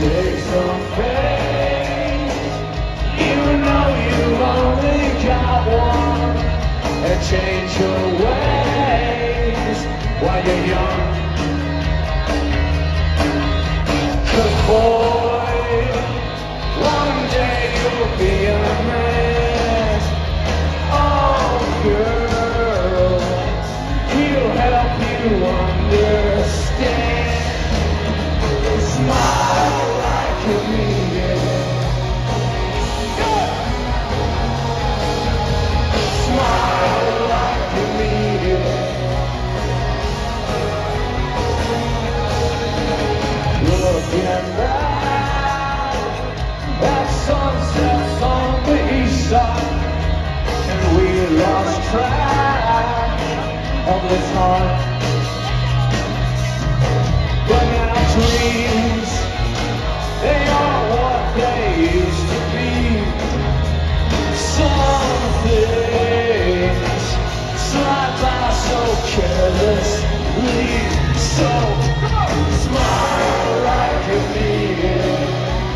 take some faith, even though you've only got one, and change your ways while you're young. 'Cause boy, one day you'll be a man. Oh girl, he'll help you understand. Smile like you mean it. Smile like you mean it. Looking back at sunsets on the east side, and we lost track of the time. But our dreams, they are what they used to be. Some things slide by so carelessly. So smile like you mean it.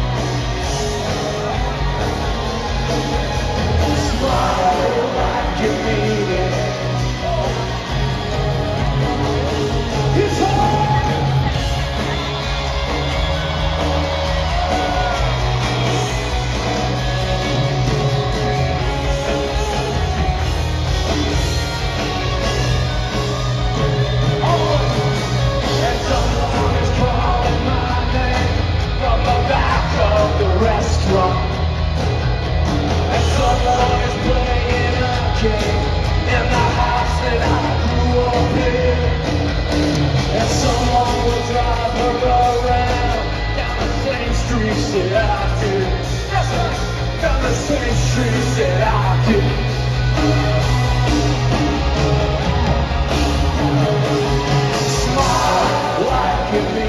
Smile like you mean it. It's hard. Restaurant, and someone is playing a game in the house that I grew up in, and someone will drive her around down the same streets that I did. Yes, sir. Down the same streets that I did. Smile like you mean.